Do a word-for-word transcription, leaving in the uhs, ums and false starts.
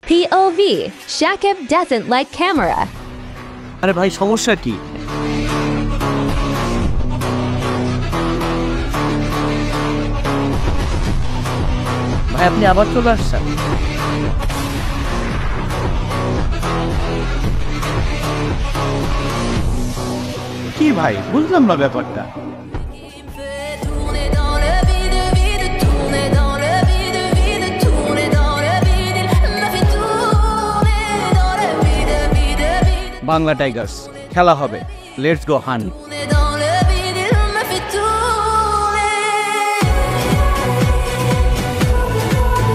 P O V. Shakib doesn't like camera. আরে ভাই সমস্যা কি? ভাই আপনি আবার চলে আসছেন? কি ভাই বুঝলাম না ব্যাপারটা। বাংলা টাইগার্স খেলা হবে, লেটস গো হান।